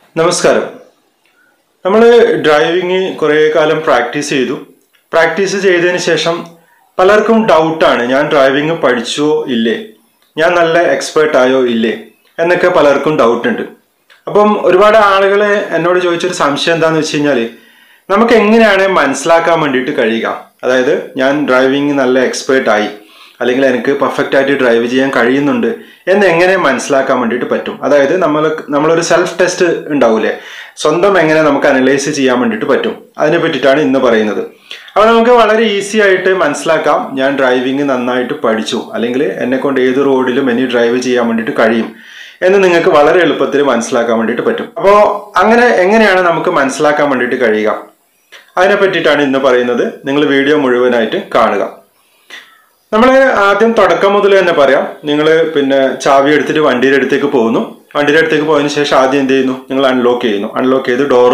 നമസ്കാരം. നമ്മൾ ഡ്രൈവിംഗ് കുറേ കാലം പ്രാക്ടീസ് ചെയ്തതിന് ശേഷം പലർക്കും ഡൗട്ടാണ്, ഞാൻ ഡ്രൈവിംഗ് പഠിച്ചോ ഇല്ലേ, ഞാൻ നല്ല എക്സ്പേർട്ട് ആയോ ഇല്ലേ എന്നൊക്കെ പലർക്കും ഡൗട്ടുണ്ട്. അപ്പം ഒരുപാട് ആളുകൾ എന്നോട് ചോദിച്ചൊരു സംശയം എന്താണെന്ന് വെച്ച് കഴിഞ്ഞാൽ, നമുക്ക് എങ്ങനെയാണ് മനസ്സിലാക്കാൻ വേണ്ടിയിട്ട് കഴിയുക, അതായത് ഞാൻ ഡ്രൈവിംഗ് നല്ല എക്സ്പേർട്ടായി അല്ലെങ്കിൽ എനിക്ക് പെർഫെക്റ്റ് ആയിട്ട് ഡ്രൈവ് ചെയ്യാൻ കഴിയുന്നുണ്ട് എന്ന് എങ്ങനെ മനസ്സിലാക്കാൻ വേണ്ടിയിട്ട് പറ്റും. അതായത് നമ്മളൊരു സെൽഫ് ടെസ്റ്റ് ഉണ്ടാവില്ലേ, സ്വന്തം എങ്ങനെ നമുക്ക് അനലൈസ് ചെയ്യാൻ വേണ്ടിയിട്ട് പറ്റും, അതിനെ പറ്റിയിട്ടാണ് ഇന്ന് പറയുന്നത്. അപ്പോൾ നമുക്ക് വളരെ ഈസി ആയിട്ട് മനസ്സിലാക്കാം, ഞാൻ ഡ്രൈവിംഗ് നന്നായിട്ട് പഠിച്ചു അല്ലെങ്കിൽ എന്നെ കൊണ്ട് ഏത് റോഡിലും ഇനി ഡ്രൈവ് ചെയ്യാൻ വേണ്ടിയിട്ട് കഴിയും എന്ന് നിങ്ങൾക്ക് വളരെ എളുപ്പത്തിൽ മനസ്സിലാക്കാൻ വേണ്ടിയിട്ട് പറ്റും. അപ്പോൾ അങ്ങനെ എങ്ങനെയാണ് നമുക്ക് മനസ്സിലാക്കാൻ വേണ്ടിയിട്ട് കഴിയുക, അതിനെ പറ്റിയിട്ടാണ് ഇന്ന് പറയുന്നത്. നിങ്ങൾ വീഡിയോ മുഴുവനായിട്ട് കാണുക. നമ്മൾ ആദ്യം തുടക്കം മുതൽ തന്നെ പറയാം. നിങ്ങൾ ചാവി എടുത്തിട്ട് വണ്ടിയുടെ അടുത്തേക്ക് പോകുന്നു. വണ്ടിയുടെ അടുത്തേക്ക് പോയതിനു ശേഷം ആദ്യം എന്ത് ചെയ്യുന്നു, നിങ്ങൾ അൺലോക്ക് ചെയ്യുന്നു. അൺലോക്ക് ചെയ്ത് ഡോറ്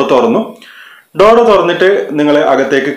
തുറന്നിട്ട് നിങ്ങൾ അകത്തേക്ക്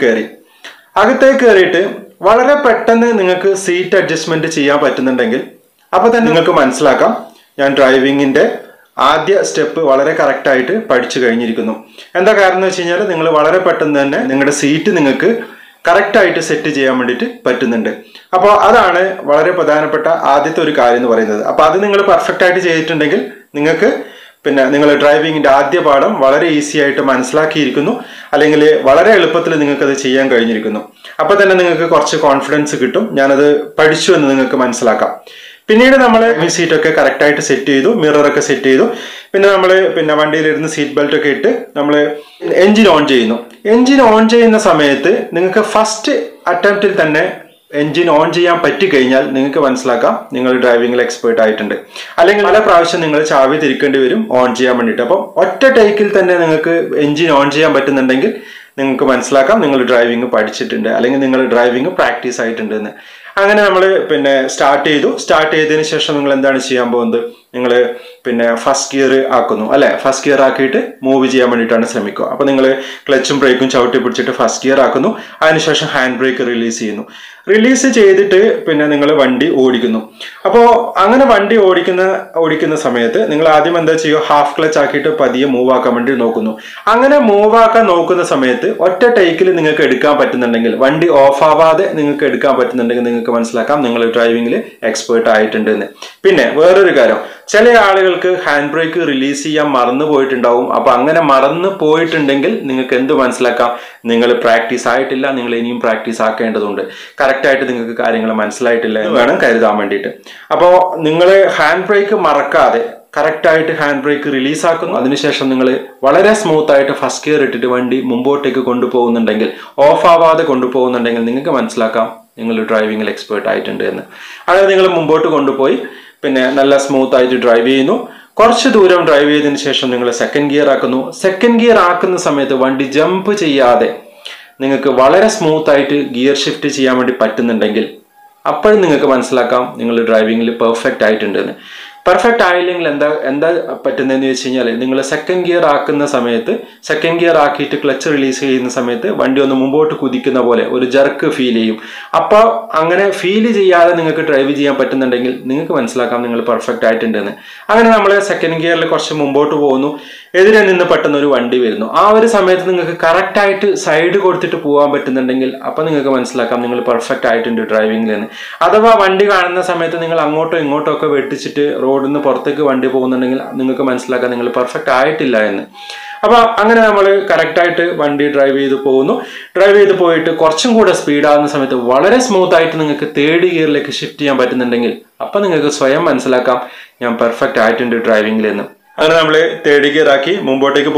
കയറിയിട്ട് വളരെ പെട്ടെന്ന് നിങ്ങൾക്ക് സീറ്റ് അഡ്ജസ്റ്റ്മെന്റ് ചെയ്യാൻ പറ്റുന്നുണ്ടെങ്കിൽ അപ്പോൾ തന്നെ നിങ്ങൾക്ക് മനസ്സിലാക്കാം, ഞാൻ ഡ്രൈവിങ്ങിന്റെ ആദ്യ സ്റ്റെപ്പ് വളരെ കറക്റ്റായിട്ട് പഠിച്ചു കഴിഞ്ഞിരിക്കുന്നു. എന്താ കാരണം എന്ന് വെച്ച് കഴിഞ്ഞാൽ, നിങ്ങൾ വളരെ പെട്ടെന്ന് തന്നെ നിങ്ങളുടെ സീറ്റ് നിങ്ങൾക്ക് കറക്റ്റായിട്ട് സെറ്റ് ചെയ്യാൻ വേണ്ടിയിട്ട് പറ്റുന്നുണ്ട്. അപ്പോൾ അതാണ് വളരെ പ്രധാനപ്പെട്ട ആദ്യത്തെ ഒരു കാര്യം എന്ന് പറയുന്നത്. അപ്പോൾ അത് നിങ്ങൾ പെർഫെക്റ്റ് ആയിട്ട് ചെയ്തിട്ടുണ്ടെങ്കിൽ നിങ്ങൾക്ക് നിങ്ങൾ ഡ്രൈവിങ്ങിന്റെ ആദ്യ പാഠം വളരെ ഈസി ആയിട്ട് മനസ്സിലാക്കിയിരിക്കുന്നു, അല്ലെങ്കിൽ വളരെ എളുപ്പത്തിൽ നിങ്ങൾക്കത് ചെയ്യാൻ കഴിഞ്ഞിരിക്കുന്നു. അപ്പോൾ തന്നെ നിങ്ങൾക്ക് കുറച്ച് കോൺഫിഡൻസ് കിട്ടും, ഞാനത് പഠിച്ചു എന്ന് നിങ്ങൾക്ക് മനസ്സിലാക്കാം. പിന്നീട് നമ്മൾ സീറ്റൊക്കെ കറക്റ്റായിട്ട് സെറ്റ് ചെയ്തു, മിററൊക്കെ സെറ്റ് ചെയ്തു. പിന്നെ നമ്മൾ വണ്ടിയിലിരുന്ന് സീറ്റ് ബെൽറ്റ് ഒക്കെ ഇട്ട് നമ്മൾ എൻജിൻ ഓൺ ചെയ്യുന്നു. എൻജിൻ ഓൺ ചെയ്യുന്ന സമയത്ത് നിങ്ങൾക്ക് ഫസ്റ്റ് അറ്റംപ്റ്റിൽ തന്നെ എൻജിൻ ഓൺ ചെയ്യാൻ പറ്റിക്കഴിഞ്ഞാൽ നിങ്ങൾക്ക് മനസ്സിലാക്കാം നിങ്ങൾ ഡ്രൈവിംഗിൽ എക്സ്പേർട്ട് ആയിട്ടുണ്ട്. അല്ലെങ്കിൽ പല പ്രാവശ്യം നിങ്ങൾ ചാവി തിരിക്കേണ്ടി വരും ഓൺ ചെയ്യാൻ വേണ്ടിയിട്ട്. അപ്പം ഒറ്റ ടേക്കിൽ തന്നെ നിങ്ങൾക്ക് എൻജിൻ ഓൺ ചെയ്യാൻ പറ്റുന്നുണ്ടെങ്കിൽ നിങ്ങൾക്ക് മനസ്സിലാക്കാം നിങ്ങൾ ഡ്രൈവിംഗ് പഠിച്ചിട്ടുണ്ട് അല്ലെങ്കിൽ നിങ്ങൾ ഡ്രൈവിംഗ് പ്രാക്ടീസ് ആയിട്ടുണ്ട് എന്ന്. അങ്ങനെ നമ്മൾ സ്റ്റാർട്ട് ചെയ്തതിന് ശേഷം നിങ്ങൾ എന്താണ് ചെയ്യാൻ പോകുന്നത്, നിങ്ങൾ ഫസ്റ്റ് ഗിയർ ആക്കുന്നു അല്ലെ. ഫസ്റ്റ് ഗിയർ ആക്കിയിട്ട് മൂവ് ചെയ്യാൻ വേണ്ടിയിട്ടാണ് ശ്രമിക്കുക. അപ്പോൾ നിങ്ങൾ ക്ലച്ചും ബ്രേക്കും ചവിട്ടി പിടിച്ചിട്ട് ഫസ്റ്റ് ഗിയർ ആക്കുന്നു. അതിനുശേഷം ഹാൻഡ് ബ്രേക്ക് റിലീസ് ചെയ്യുന്നു. റിലീസ് ചെയ്തിട്ട് നിങ്ങൾ വണ്ടി ഓടിക്കുന്നു. അപ്പോൾ അങ്ങനെ വണ്ടി ഓടിക്കുന്ന സമയത്ത് നിങ്ങൾ ആദ്യം എന്താ ചെയ്യുക, ഹാഫ് ക്ലച്ച് ആക്കിയിട്ട് പതിയെ മൂവ് ആക്കാൻ വേണ്ടി നോക്കുന്നു. അങ്ങനെ മൂവ് ആക്കാൻ നോക്കുന്ന സമയത്ത് ഒറ്റ ടേക്കിൽ നിങ്ങൾക്ക് എടുക്കാൻ പറ്റുന്നുണ്ടെങ്കിൽ, വണ്ടി ഓഫ് ആവാതെ നിങ്ങൾക്ക് എടുക്കാൻ പറ്റുന്നുണ്ടെങ്കിൽ നിങ്ങൾക്ക് മനസ്സിലാക്കാം നിങ്ങൾ ഡ്രൈവിംഗിൽ എക്സ്പേർട്ട് ആയിട്ടുണ്ട് എന്ന്. പിന്നെ വേറൊരു കാര്യം, ചില ആളുകൾക്ക് ഹാൻഡ് ബ്രേക്ക് റിലീസ് ചെയ്യാൻ മറന്നു പോയിട്ടുണ്ടാവും. അപ്പൊ അങ്ങനെ മറന്നു പോയിട്ടുണ്ടെങ്കിൽ നിങ്ങൾക്ക് എന്ത് മനസ്സിലാക്കാം, നിങ്ങൾ പ്രാക്ടീസ് ആയിട്ടില്ല, നിങ്ങൾ ഇനിയും പ്രാക്ടീസ് ആക്കേണ്ടതുണ്ട്, കറക്റ്റായിട്ട് നിങ്ങൾക്ക് കാര്യങ്ങൾ മനസ്സിലായിട്ടില്ല എന്ന് വേണം കരുതാൻ വേണ്ടിയിട്ട്. അപ്പോൾ നിങ്ങൾ ഹാൻഡ് ബ്രേക്ക് മറക്കാതെ കറക്റ്റായിട്ട് ഹാൻഡ് ബ്രേക്ക് റിലീസ് ആക്കുന്നു. അതിനുശേഷം നിങ്ങൾ വളരെ സ്മൂത്ത് ആയിട്ട് ഫസ്റ്റ് ഗിയർ ഇട്ടിട്ട് വണ്ടി മുമ്പോട്ടേക്ക് കൊണ്ടുപോകുന്നുണ്ടെങ്കിൽ, ഓഫ് ആവാതെ കൊണ്ടുപോകുന്നുണ്ടെങ്കിൽ നിങ്ങൾക്ക് മനസ്സിലാക്കാം നിങ്ങൾ ഡ്രൈവിംഗിൽ എക്സ്പേർട്ട് ആയിട്ടുണ്ട് എന്ന്. അങ്ങനെ നിങ്ങൾ മുമ്പോട്ട് കൊണ്ടുപോയി നല്ല സ്മൂത്ത് ആയിട്ട് ഡ്രൈവ് ചെയ്യുന്നു. കുറച്ച് ദൂരം ഡ്രൈവ് ചെയ്തതിന് ശേഷം നിങ്ങൾ സെക്കൻഡ് ഗിയർ ആക്കുന്നു. സെക്കൻഡ് ഗിയർ ആക്കുന്ന സമയത്ത് വണ്ടി ജമ്പ് ചെയ്യാതെ നിങ്ങൾക്ക് വളരെ സ്മൂത്ത് ആയിട്ട് ഗിയർ ഷിഫ്റ്റ് ചെയ്യാൻ വേണ്ടി പറ്റുന്നുണ്ടെങ്കിൽ അപ്പോഴും നിങ്ങൾക്ക് മനസ്സിലാക്കാം നിങ്ങൾ ഡ്രൈവിംഗിൽ പെർഫെക്റ്റ് ആയിട്ടുണ്ട് എന്ന്. പെർഫെക്റ്റ് ആയില്ലെങ്കിൽ എന്താ പറ്റുന്നതെന്ന് വെച്ച് കഴിഞ്ഞാൽ, നിങ്ങൾ സെക്കൻഡ് ഗിയർ ആക്കുന്ന സമയത്ത്, സെക്കൻഡ് ഗിയർ ആക്കിയിട്ട് ക്ലച്ച് റിലീസ് ചെയ്യുന്ന സമയത്ത് വണ്ടി ഒന്ന് മുമ്പോട്ട് കുതിക്കുന്ന പോലെ ഒരു ജർക്ക് ഫീൽ ചെയ്യും. അപ്പോൾ അങ്ങനെ ഫീൽ ചെയ്യാതെ നിങ്ങൾക്ക് ഡ്രൈവ് ചെയ്യാൻ പറ്റുന്നുണ്ടെങ്കിൽ നിങ്ങൾക്ക് മനസ്സിലാക്കാം നിങ്ങൾ പെർഫെക്റ്റ് ആയിട്ടുണ്ടെന്ന്. അങ്ങനെ നമ്മൾ സെക്കൻഡ് ഗിയറിൽ കുറച്ച് മുമ്പോട്ട് പോകുന്നു. എതിരെ നിന്ന് പെട്ടെന്ന് ഒരു വണ്ടി വരുന്നു. ആ ഒരു സമയത്ത് നിങ്ങൾക്ക് കറക്റ്റായിട്ട് സൈഡ് കൊടുത്തിട്ട് പോകാൻ പറ്റുന്നുണ്ടെങ്കിൽ അപ്പോൾ നിങ്ങൾക്ക് മനസ്സിലാക്കാം നിങ്ങൾ പെർഫെക്റ്റ് ആയിട്ടുണ്ട് ഡ്രൈവിംഗിൽ എന്ന്. അഥവാ വണ്ടി കാണുന്ന സമയത്ത് നിങ്ങൾ അങ്ങോട്ടോ ഇങ്ങോട്ടോ ഒക്കെ വെട്ടിച്ചിട്ട് റോഡിൽ നിന്ന് പുറത്തേക്ക് വണ്ടി പോകുന്നുണ്ടെങ്കിൽ നിങ്ങൾക്ക് മനസ്സിലാക്കാം നിങ്ങൾ പെർഫെക്റ്റ് ആയിട്ടില്ല എന്ന്. അപ്പോൾ അങ്ങനെ നമ്മൾ കറക്റ്റായിട്ട് വണ്ടി ഡ്രൈവ് ചെയ്ത് പോകുന്നു. ഡ്രൈവ് ചെയ്ത് പോയിട്ട് കുറച്ചും കൂടെ സ്പീഡാകുന്ന സമയത്ത് വളരെ സ്മൂത്ത് ആയിട്ട് നിങ്ങൾക്ക് തേർഡ് ഗിയറിലേക്ക് ഷിഫ്റ്റ് ചെയ്യാൻ പറ്റുന്നുണ്ടെങ്കിൽ അപ്പോൾ നിങ്ങൾക്ക് സ്വയം മനസ്സിലാക്കാം ഞാൻ പെർഫെക്റ്റ് ആയിട്ടുണ്ട് ഡ്രൈവിംഗിൽ എന്ന്. അങ്ങനെ നമ്മൾ തേർഡ് ഗിയർ ആക്കി മുമ്പോട്ടേക്ക്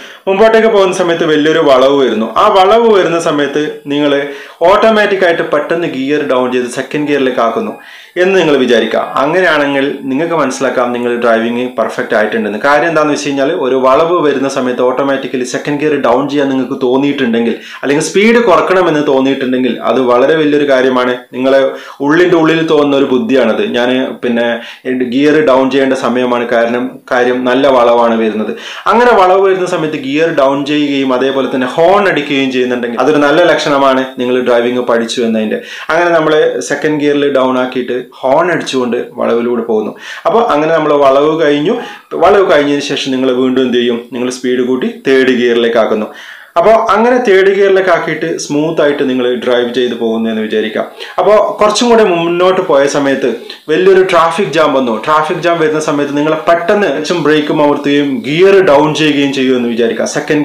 പോകുന്ന സമയത്ത് വലിയൊരു വളവ് വരുന്നു. ആ വളവ് വരുന്ന സമയത്ത് നിങ്ങൾ ഓട്ടോമാറ്റിക് ആയിട്ട് പെട്ടെന്ന് ഗിയർ ഡൗൺ ചെയ്ത് സെക്കൻഡ് ഗിയറിലേക്ക് ആക്കുന്നു എന്ന് നിങ്ങൾ വിചാരിക്കുക. അങ്ങനെയാണെങ്കിൽ നിങ്ങൾക്ക് മനസ്സിലാക്കാം നിങ്ങൾ ഡ്രൈവിംഗ് പെർഫെക്റ്റ് ആയിട്ടുണ്ടെന്ന്. കാര്യം എന്താണെന്ന് വെച്ച് കഴിഞ്ഞാൽ, ഒരു വളവ് വരുന്ന സമയത്ത് ഓട്ടോമാറ്റിക്കലി സെക്കൻഡ് ഗിയർ ഡൗൺ ചെയ്യാൻ നിങ്ങൾക്ക് തോന്നിയിട്ടുണ്ടെങ്കിൽ, അല്ലെങ്കിൽ സ്പീഡ് കുറക്കണമെന്ന് തോന്നിയിട്ടുണ്ടെങ്കിൽ അത് വളരെ വലിയൊരു കാര്യമാണ്. നിങ്ങളെ ഉള്ളിൽ തോന്നുന്ന ഒരു ബുദ്ധിയാണത്. ഞാൻ ഗിയർ ഡൗൺ ചെയ്യേണ്ട സമയമാണ്, കാര്യം നല്ല വളവാണ് വരുന്നത്. അങ്ങനെ വളവ് വരുന്ന സമയത്ത് ഗിയർ ഗിയർ ഡൗൺ ചെയ്യുകയും അതേപോലെ തന്നെ ഹോൺ അടിക്കുകയും ചെയ്യുന്നുണ്ടെങ്കിൽ അതൊരു നല്ല ലക്ഷണമാണ് നിങ്ങൾ ഡ്രൈവിംഗ് പഠിച്ചു എന്നതിന്റെ. അങ്ങനെ നമ്മൾ സെക്കൻഡ് ഗിയറിൽ ഡൗൺ ആക്കിയിട്ട് ഹോൺ അടിച്ചുകൊണ്ട് വളവിലൂടെ പോകുന്നു. അപ്പോൾ അങ്ങനെ നമ്മൾ വളവ് കഴിഞ്ഞതിന് ശേഷം നിങ്ങൾ വീണ്ടും എന്ത് ചെയ്യും, നിങ്ങൾ സ്പീഡ് കൂട്ടി തേർഡ് ഗിയറിലേക്ക് ആക്കുന്നു. അപ്പോൾ അങ്ങനെ തേർഡ് ഗിയറിലേക്ക് ആക്കിയിട്ട് സ്മൂത്ത് ആയിട്ട് നിങ്ങൾ ഡ്രൈവ് ചെയ്ത് പോകുന്നു എന്ന് വിചാരിക്കാം. അപ്പോൾ കുറച്ചും കൂടെ മുന്നോട്ട് പോയ സമയത്ത് വലിയൊരു ട്രാഫിക് ജാം വന്നു. ട്രാഫിക് ജാം വരുന്ന സമയത്ത് നിങ്ങൾ പെട്ടെന്ന് ബ്രേക്കും അമർത്തുകയും ഗിയർ ഡൗൺ ചെയ്യുകയും ചെയ്യുമെന്ന് വിചാരിക്കാം. സെക്കൻഡ്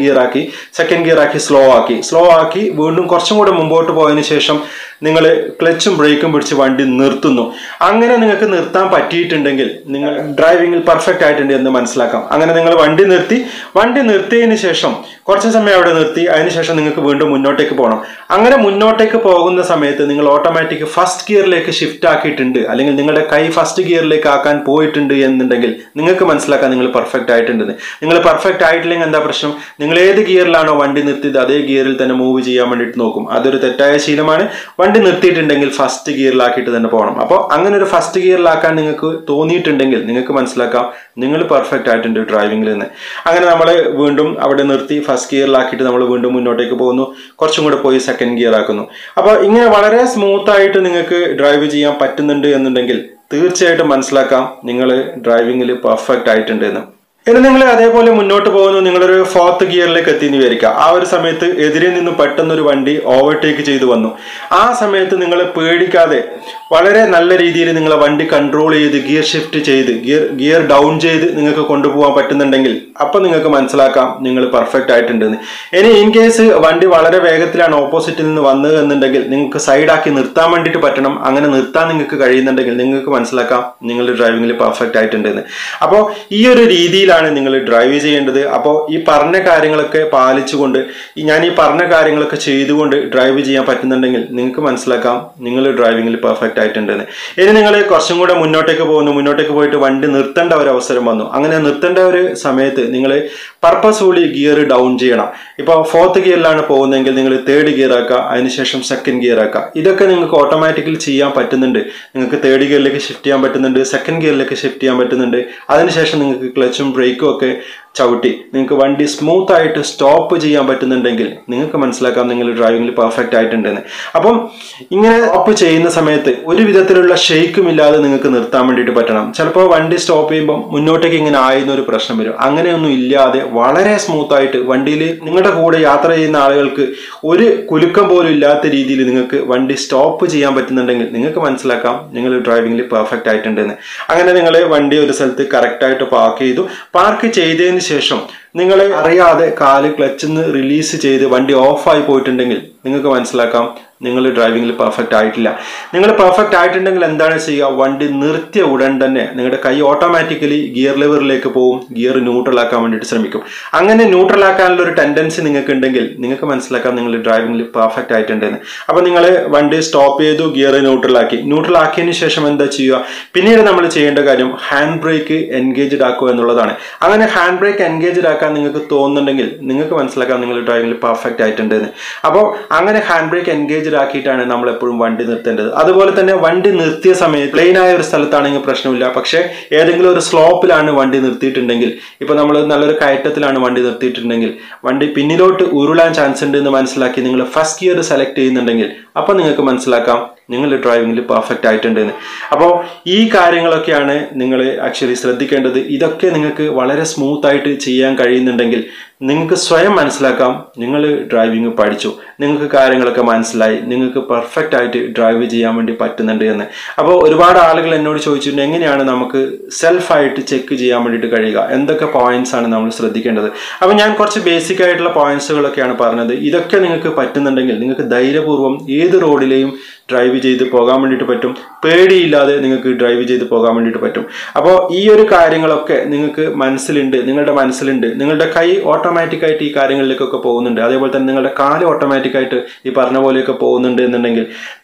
ഗിയർ ആക്കി സ്ലോ ആക്കി വീണ്ടും കുറച്ചും കൂടെ മുമ്പോട്ട് പോയതിനു ശേഷം നിങ്ങൾ ക്ലച്ചും ബ്രേക്കും പിടിച്ച് വണ്ടി നിർത്തുന്നു. അങ്ങനെ നിങ്ങൾക്ക് നിർത്താൻ പറ്റിയിട്ടുണ്ടെങ്കിൽ നിങ്ങൾ ഡ്രൈവിംഗിൽ പെർഫെക്റ്റ് ആയിട്ടുണ്ട് എന്ന് മനസ്സിലാക്കാം. അങ്ങനെ നിങ്ങൾ വണ്ടി നിർത്തിയതിന് ശേഷം കുറച്ച് സമയം അവിടെ നിർത്തി അതിനുശേഷം നിങ്ങൾക്ക് വീണ്ടും മുന്നോട്ടേക്ക് പോകണം. അങ്ങനെ മുന്നോട്ടേക്ക് പോകുന്ന സമയത്ത് നിങ്ങൾ ഓട്ടോമാറ്റിക് ഫസ്റ്റ് ഗിയറിലേക്ക് ഷിഫ്റ്റ് ആക്കിയിട്ടുണ്ട്, അല്ലെങ്കിൽ നിങ്ങളുടെ കൈ ഫസ്റ്റ് ഗിയറിലേക്ക് ആക്കാൻ പോയിട്ടുണ്ട് എന്നുണ്ടെങ്കിൽ നിങ്ങൾക്ക് മനസ്സിലാക്കാം നിങ്ങൾ പെർഫെക്റ്റ് ആയിട്ടുണ്ടെന്ന്. നിങ്ങൾ പെർഫെക്റ്റ് ആയിട്ടില്ലെങ്കിൽ എന്താ പ്രശ്നം, നിങ്ങൾ ഏത് ഗിയറിലാണോ വണ്ടി നിർത്തിയത് അതേ ഗിയറിൽ തന്നെ മൂവ് ചെയ്യാൻ വേണ്ടിയിട്ട് നോക്കും. അതൊരു തെറ്റായ ശീലമാണ്. വണ്ടി നിർത്തിയിട്ടുണ്ടെങ്കിൽ ഫസ്റ്റ് ഗിയറിലാക്കിയിട്ട് തന്നെ പോകണം. അപ്പോൾ അങ്ങനെ ഒരു ഫസ്റ്റ് ഗിയറിലാക്കാൻ നിങ്ങൾക്ക് തോന്നിയിട്ടുണ്ടെങ്കിൽ നിങ്ങൾക്ക് മനസ്സിലാക്കാം നിങ്ങൾ പെർഫെക്റ്റ് ആയിട്ടുണ്ട് ഡ്രൈവിംഗിൽ നിന്ന്. അങ്ങനെ നമ്മൾ വീണ്ടും അവിടെ നിർത്തി ഫസ്റ്റ് ഗിയറിലാക്കിയിട്ട് നമ്മൾ വീണ്ടും മുന്നോട്ടേക്ക് പോകുന്നു. കുറച്ചും കൂടെ പോയി സെക്കൻഡ് ഗിയർ ആക്കുന്നു. അപ്പോൾ ഇങ്ങനെ വളരെ സ്മൂത്ത് ആയിട്ട് നിങ്ങൾക്ക് ഡ്രൈവ് ചെയ്യാൻ പറ്റുന്നുണ്ട് എന്നുണ്ടെങ്കിൽ തീർച്ചയായിട്ടും മനസ്സിലാക്കാം നിങ്ങൾ ഡ്രൈവിംഗിൽ പെർഫെക്റ്റ് ആയിട്ടുണ്ട് എന്ന്. ഇനി നിങ്ങൾ അതേപോലെ മുന്നോട്ട് പോകുന്നു, നിങ്ങളൊരു ഫോർത്ത് ഗിയറിലേക്ക് എത്തിയെന്ന് വിചാരിക്കുക. ആ ഒരു സമയത്ത് എതിരെ നിന്ന് പെട്ടെന്നൊരു വണ്ടി ഓവർടേക്ക് ചെയ്തു വന്നു. ആ സമയത്ത് നിങ്ങൾ പേടിക്കാതെ വളരെ നല്ല രീതിയിൽ നിങ്ങളെ വണ്ടി കൺട്രോൾ ചെയ്ത് ഗിയർ ഷിഫ്റ്റ് ചെയ്ത് ഗിയർ ഡൗൺ ചെയ്ത് നിങ്ങൾക്ക് കൊണ്ടുപോകാൻ പറ്റുന്നുണ്ടെങ്കിൽ അപ്പം നിങ്ങൾക്ക് മനസ്സിലാക്കാം നിങ്ങൾ പെർഫെക്റ്റ് ആയിട്ടുണ്ടെന്ന്. ഇനി ഇൻ കേസ് വണ്ടി വളരെ വേഗത്തിലാണ് ഓപ്പോസിറ്റിൽ നിന്ന് വന്നത് എന്നുണ്ടെങ്കിൽ നിങ്ങൾക്ക് സൈഡാക്കി നിർത്താൻ വേണ്ടിയിട്ട് പറ്റണം. അങ്ങനെ നിർത്താൻ നിങ്ങൾക്ക് കഴിയുന്നുണ്ടെങ്കിൽ നിങ്ങൾക്ക് മനസ്സിലാക്കാം നിങ്ങൾ ഡ്രൈവിംഗിൽ പെർഫെക്റ്റ് ആയിട്ടുണ്ടെന്ന്. അപ്പോൾ ഈ ഒരു രീതിയിൽ നിങ്ങൾ ഡ്രൈവ് ചെയ്യേണ്ടത്. അപ്പോൾ ഈ പറഞ്ഞ കാര്യങ്ങളൊക്കെ പാലിച്ചുകൊണ്ട് ഞാൻ ഈ പറഞ്ഞ കാര്യങ്ങളൊക്കെ ചെയ്തുകൊണ്ട് ഡ്രൈവ് ചെയ്യാൻ പറ്റുന്നുണ്ടെങ്കിൽ നിങ്ങൾക്ക് മനസ്സിലാക്കാം നിങ്ങൾ ഡ്രൈവിംഗിൽ പെർഫെക്റ്റ് ആയിട്ടുണ്ടെന്ന്. ഇനി നിങ്ങൾ കുറച്ചും കൂടെ മുന്നോട്ടേക്ക് പോയിട്ട് വണ്ടി നിർത്തേണ്ട ഒരു അവസരം വന്നു. അങ്ങനെ നിർത്തേണ്ട ഒരു സമയത്ത് നിങ്ങൾ പർപ്പസ്ഫുള്ളി ഗിയർ ഡൗൺ ചെയ്യണം. ഇപ്പോൾ ഫോർത്ത് ഗിയറിലാണ് പോകുന്നതെങ്കിൽ നിങ്ങൾ തേർഡ് ഗിയർ ആക്കുക, അതിനുശേഷം സെക്കൻഡ് ഗിയർ ആക്കുക. ഇതൊക്കെ നിങ്ങൾക്ക് ഓട്ടോമാറ്റിക്കലി ചെയ്യാൻ പറ്റുന്നുണ്ട്. നിങ്ങൾക്ക് തേർഡ് ഗിയറിലേക്ക് ഷിഫ്റ്റ് ചെയ്യാൻ പറ്റുന്നുണ്ട്, സെക്കൻഡ് ഗിയറിലേക്ക് ഷിഫ്റ്റ് ചെയ്യാൻ പറ്റുന്നുണ്ട്. അതിനുശേഷം നിങ്ങൾക്ക് ക്ലച്ചും ബ്രേക്കും ഒക്കെ ചവിട്ടി നിങ്ങൾക്ക് വണ്ടി സ്മൂത്ത് ആയിട്ട് സ്റ്റോപ്പ് ചെയ്യാൻ പറ്റുന്നുണ്ടെങ്കിൽ നിങ്ങൾക്ക് മനസ്സിലാക്കാം നിങ്ങൾ ഡ്രൈവിംഗിൽ പെർഫെക്റ്റ് ആയിട്ടുണ്ടെന്ന്. അപ്പം ഇങ്ങനെ സ്റ്റോപ്പ് ചെയ്യുന്ന സമയത്ത് ഒരു വിധത്തിലുള്ള ഷെയ്ക്കും ഇല്ലാതെ നിങ്ങൾക്ക് നിർത്താൻ വേണ്ടിയിട്ട് പറ്റണം. ചിലപ്പോൾ വണ്ടി സ്റ്റോപ്പ് ചെയ്യുമ്പോൾ മുന്നോട്ടേക്ക് ഇങ്ങനെ ആയിരുന്ന ഒരു പ്രശ്നം വരും. അങ്ങനെയൊന്നും ഇല്ലാതെ വളരെ സ്മൂത്ത് ആയിട്ട് വണ്ടിയിൽ നിങ്ങളുടെ കൂടെ യാത്ര ചെയ്യുന്ന ആളുകൾക്ക് ഒരു കുലുക്കം പോലും ഇല്ലാത്ത രീതിയിൽ നിങ്ങൾക്ക് വണ്ടി സ്റ്റോപ്പ് ചെയ്യാൻ പറ്റുന്നുണ്ടെങ്കിൽ നിങ്ങൾക്ക് മനസ്സിലാക്കാം നിങ്ങൾ ഡ്രൈവിംഗിൽ പെർഫെക്റ്റ് ആയിട്ടുണ്ടെന്ന്. അങ്ങനെ നിങ്ങൾ വണ്ടി ഒരു സ്ഥലത്ത് കറക്റ്റായിട്ട് പാർക്ക് ചെയ്തതിന് ശേഷം നിങ്ങൾ അറിയാതെ കാല് ക്ലച്ചിൽ നിന്ന് റിലീസ് ചെയ്ത് വണ്ടി ഓഫായി പോയിട്ടുണ്ടെങ്കിൽ നിങ്ങൾക്ക് മനസ്സിലാക്കാം നിങ്ങൾ ഡ്രൈവിംഗിൽ പെർഫെക്റ്റ് ആയിട്ടില്ല. നിങ്ങൾ പെർഫെക്റ്റ് ആയിട്ടുണ്ടെങ്കിൽ എന്താണ് ചെയ്യുക, വണ്ടി നിർത്തിയ ഉടൻ തന്നെ നിങ്ങളുടെ കൈ ഓട്ടോമാറ്റിക്കലി ഗിയർ ലെവറിലേക്ക് പോകും, ഗിയർ ന്യൂട്രൽ ആക്കാൻ വേണ്ടിയിട്ട് ശ്രമിക്കും. അങ്ങനെ ന്യൂട്രൽ ആക്കാനുള്ള ഒരു ടെൻഡൻസി നിങ്ങൾക്ക് ഉണ്ടെങ്കിൽ നിങ്ങൾക്ക് മനസ്സിലാക്കാം നിങ്ങൾ ഡ്രൈവിംഗിൽ പെർഫെക്റ്റ് ആയിട്ടുണ്ടെന്ന്. അപ്പോൾ നിങ്ങൾ വണ്ടി സ്റ്റോപ്പ് ചെയ്തു, ഗിയർ ന്യൂട്രൽ ആക്കിയതിന് ശേഷം എന്താ ചെയ്യുക, പിന്നീട് നമ്മൾ ചെയ്യേണ്ട കാര്യം ഹാൻഡ് ബ്രേക്ക് എൻഗേജ്ഡ് ആക്കുക എന്നുള്ളതാണ്. അങ്ങനെ ഹാൻഡ് ബ്രേക്ക് എൻഗേജ്ഡ് ആക്കാൻ നിങ്ങൾക്ക് തോന്നുന്നുണ്ടെങ്കിൽ നിങ്ങൾക്ക് മനസ്സിലാക്കാം നിങ്ങൾ ഡ്രൈവിംഗിൽ പെർഫെക്റ്റ് ആയിട്ടുണ്ടെന്ന്. അപ്പോൾ അങ്ങനെ ഹാൻഡ് ബ്രേക്ക് എൻഗേജ്ഡ് ആക്കിയിട്ടാണ് നമ്മൾ എപ്പോഴും വണ്ടി നിർത്തേണ്ടത്. അതുപോലെ തന്നെ വണ്ടി നിർത്തിയ സമയത്ത് പ്ലെയിൻ ആയ ഒരു സ്ഥലത്താണെങ്കിൽ പ്രശ്നമില്ല. പക്ഷേ ഏതെങ്കിലും ഒരു സ്ലോപ്പിലാണ് വണ്ടി നിർത്തിയിട്ടുണ്ടെങ്കിൽ, ഇപ്പൊ നമ്മൾ നല്ലൊരു കയറ്റത്തിലാണ് വണ്ടി നിർത്തിയിട്ടുണ്ടെങ്കിൽ വണ്ടി പിന്നിലോട്ട് ഉരുളാൻ ചാൻസ് ഉണ്ട് എന്ന് മനസ്സിലാക്കി നിങ്ങൾ ഫസ്റ്റ് ഗിയർ സെലക്ട് ചെയ്യുന്നുണ്ടെങ്കിൽ അപ്പൊ നിങ്ങൾക്ക് മനസ്സിലാക്കാം നിങ്ങൾ ഡ്രൈവിംഗിൽ പെർഫെക്റ്റ് ആയിട്ടുണ്ടെന്ന്. അപ്പോൾ ഈ കാര്യങ്ങളൊക്കെയാണ് നിങ്ങൾ ആക്ച്വലി ശ്രദ്ധിക്കേണ്ടത്. ഇതൊക്കെ നിങ്ങൾക്ക് വളരെ സ്മൂത്ത് ആയിട്ട് ചെയ്യാൻ കഴിയുന്നുണ്ടെങ്കിൽ നിങ്ങൾക്ക് സ്വയം മനസ്സിലാക്കാം നിങ്ങൾ ഡ്രൈവിംഗ് പഠിച്ചു, നിങ്ങൾക്ക് കാര്യങ്ങളൊക്കെ മനസ്സിലായി, നിങ്ങൾക്ക് പെർഫെക്റ്റ് ആയിട്ട് ഡ്രൈവ് ചെയ്യാൻ വേണ്ടി പറ്റുന്നുണ്ട് എന്ന്. അപ്പോൾ ഒരുപാട് ആളുകൾ എന്നോട് ചോദിച്ചിട്ടുണ്ട് എങ്ങനെയാണ് നമുക്ക് സെൽഫായിട്ട് ചെക്ക് ചെയ്യാൻ വേണ്ടിയിട്ട് കഴിയുക, എന്തൊക്കെ പോയിന്റ്സ് ആണ് നമ്മൾ ശ്രദ്ധിക്കേണ്ടത്. അപ്പോൾ ഞാൻ കുറച്ച് ബേസിക് ആയിട്ടുള്ള പോയിന്റ്സുകളൊക്കെയാണ് പറഞ്ഞത്. ഇതൊക്കെ നിങ്ങൾക്ക് പറ്റുന്നുണ്ടെങ്കിൽ നിങ്ങൾക്ക് ധൈര്യപൂർവ്വം ഏത് റോഡിലെയും ഡ്രൈവ് ചെയ്ത് പോകാൻ വേണ്ടിയിട്ട് പറ്റും. പേടിയില്ലാതെ നിങ്ങൾക്ക് ഡ്രൈവ് ചെയ്ത് പോകാൻ വേണ്ടിയിട്ട് പറ്റും. അപ്പോൾ ഈ ഒരു കാര്യങ്ങളൊക്കെ നിങ്ങൾക്ക് നിങ്ങളുടെ മനസ്സിലുണ്ട്. നിങ്ങളുടെ കൈ ഓട്ടോമാറ്റിക്കായിട്ട് ഈ കാര്യങ്ങളിലേക്കൊക്കെ പോകുന്നുണ്ട്. അതേപോലെ തന്നെ നിങ്ങളുടെ കാല് ഓട്ടോമാറ്റിക്കായിട്ട് ഈ പറഞ്ഞ പോലെയൊക്കെ പോകുന്നുണ്ട് എന്നുണ്ടെങ്കിൽ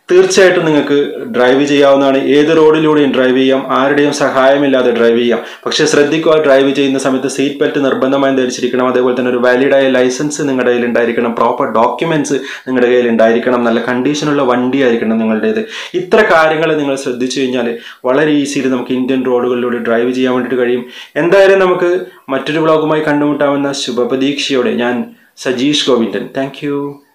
തീർച്ചയായിട്ടും നിങ്ങൾക്ക് ഡ്രൈവ് ചെയ്യാവുന്നതാണ്. ഏത് റോഡിലൂടെയും ഡ്രൈവ് ചെയ്യാം, ആരുടെയും സഹായമില്ലാതെ ഡ്രൈവ് ചെയ്യാം. പക്ഷേ ശ്രദ്ധിക്കുക, ഡ്രൈവ് ചെയ്യുന്ന സമയത്ത് സീറ്റ് ബെൽറ്റ് നിർബന്ധമായും ധരിച്ചിരിക്കണം. അതേപോലെ തന്നെ ഒരു വാലിഡായ ലൈസൻസ് നിങ്ങളുടെ കയ്യിൽ ഉണ്ടായിരിക്കണം. പ്രോപ്പർ ഡോക്യുമെന്റ്സ് നിങ്ങളുടെ കയ്യിൽ ഉണ്ടായിരിക്കണം. നല്ല കണ്ടീഷനുള്ള വണ്ടി ആയിരിക്കണം നിങ്ങളുടേത്. ഇത്ര കാര്യങ്ങൾ നിങ്ങൾ ശ്രദ്ധിച്ചു കഴിഞ്ഞാൽ വളരെ ഈസിയിൽ നമുക്ക് ഇന്ത്യൻ റോഡുകളിലൂടെ ഡ്രൈവ് ചെയ്യാൻ വേണ്ടിയിട്ട് കഴിയും. എന്തായാലും നമുക്ക് മറ്റൊരു വ്ളോഗുമായി കണ്ടുമുട്ടാമെന്ന ശുഭപ്രതീക്ഷയോടെ ഞാൻ സജീഷ് ഗോവിന്ദൻ. താങ്ക്